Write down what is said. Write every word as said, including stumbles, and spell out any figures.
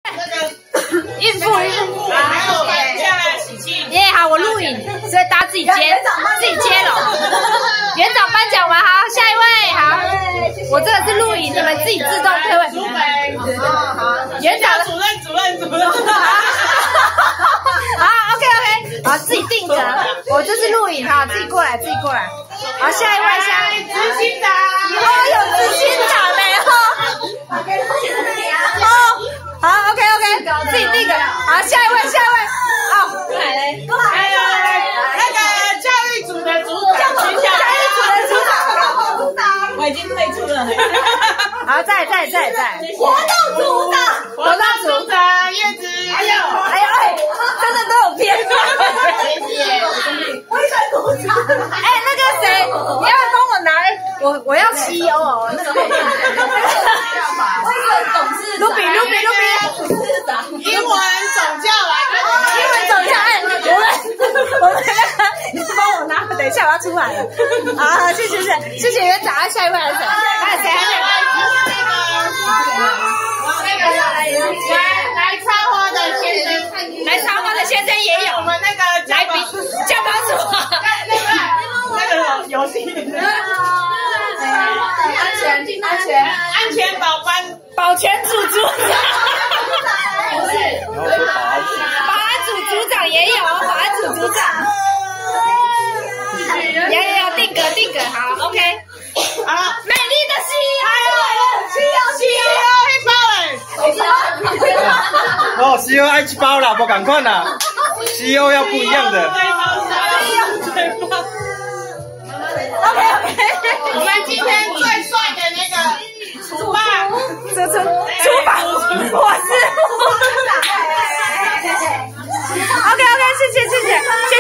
孕妇，孕妇， 还有搬家、喜庆。 耶，好，我录影，所以大家自己接，自己接了。园长颁奖完，好，下一位，好，我这个是录影，你们自己自动退位。 主北，好， 园长主任，主任，主任。 好 ，OK OK， 好，自己定格，我这是录影哈，自己过来，自己过来。好，下一位，下一位， 执行长， 哦，有执行长嘞哈。哦，好 ，OK OK， 自己定格。好，下一位，下一位，哦，过来嘞，过来。 还有那个教育组的组长，学校教育组的组长， 我已经退出了。 好，在在在在。 活动组长， 活动组长叶子， 哎呦，哎呦哎，真的都有偏。 卫生组长， 哎，那个谁，你要不要帮我拿？我我要 C E O 哦，那个卫生董事长，卢比卢比卢比董事长， 英文总教来， 英文总教，哎，我们我们那个，你帮我拿，等一下我要出来了。好，谢谢谢谢谢谢园长，下一位还是谁？还有谁？还有那个来来插花的先生， 来插花的先生也有。 我们那个来宾叫帮主， 那个那个游戏， 安全安全安全保班保全组组长， 不是， 保安组组长也有，保安组组长，有有有，定格定格，好 ，OK。 好， 美丽的 C E O， C E O 一包嘞。 哦 ，C E O 爱一包啦，不赶快啦 ，C E O 要不一样的。 OK OK， 我们今天最帅的那个厨霸， 这这厨房，我是。OK OK， 谢谢谢谢谢